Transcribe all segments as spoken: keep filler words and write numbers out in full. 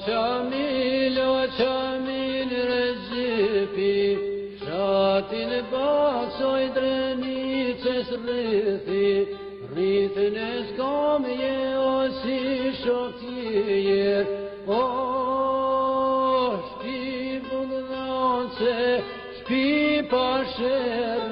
Camil, o Camil Rezipi, Shatin Baksoj drenice srthi, Rritën e skamje o si shoktijer, o shpi budhance, shpi pasher.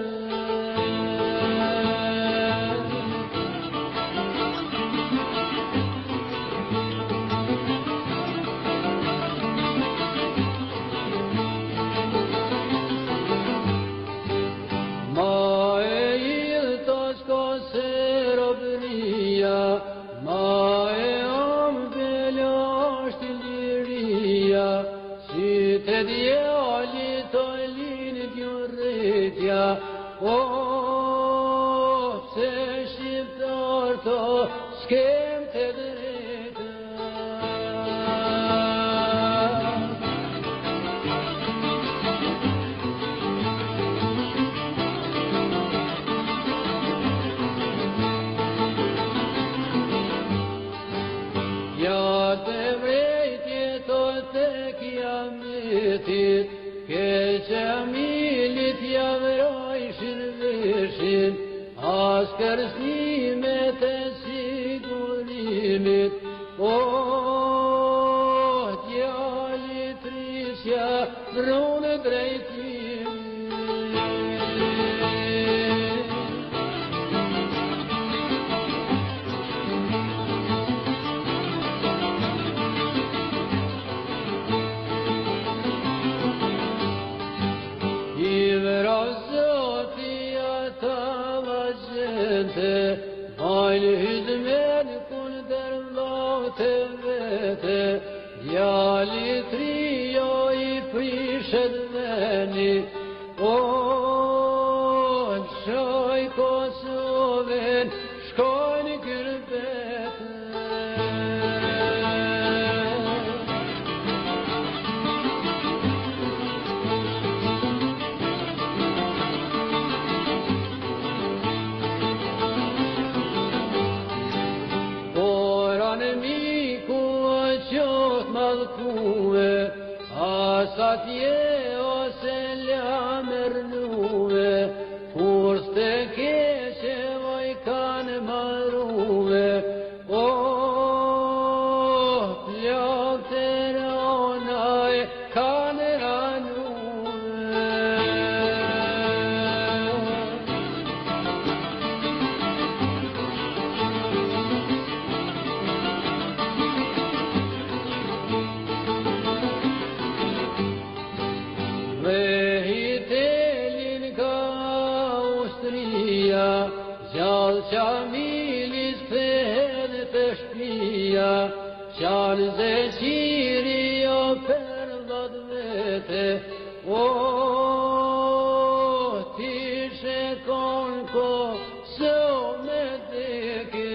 O, se shqiptar të s'kem të drejtë. Ja të vrejtje të të kiametit, ke Qamilit ja vrajshin veshin, as kërsnimet e sigurimit, o djali trisja vronë drejtim. Hajnë hizmen kun dërmlau të vete, djali trio i prishet veni, o në shaj Kosovën shkojnë kërbet. Asatje ose lamërnuve, kur s'te keqe vaj kanë marruve, o plak të ranaj kanë ranuve. Gjallë Qamilis pëhen të shpia, Qalë Zeqiri o për dhët vete, o ti shekon ko së me deke.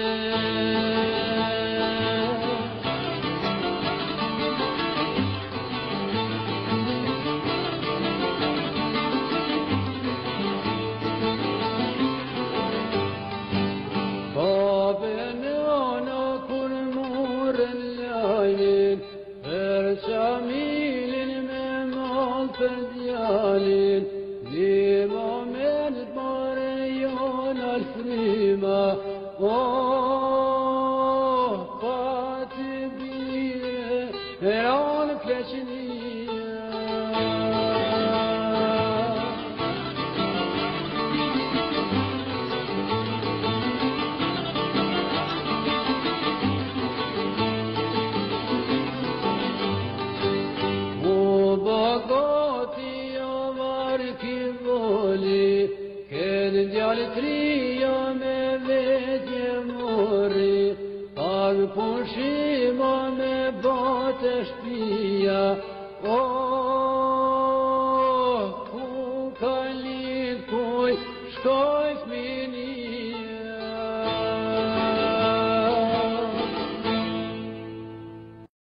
Qamilin me mal për djalin, një moment bare jon alfrima, o pa të bire e anë kleqënia. Kënë djallë trio me vetje mori, pag pushima me bate shpia, o ku ka lidh kuj shkoj